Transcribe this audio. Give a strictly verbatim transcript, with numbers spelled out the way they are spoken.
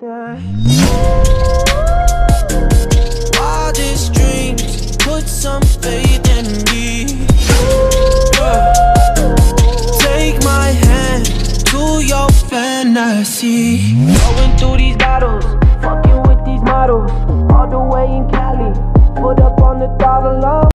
that. Wildest dreams, put some faith in me. Yeah. Take my hand to your fantasy. Going through these battles, fucking with these models. All the way in Cali, put up on the dollar low.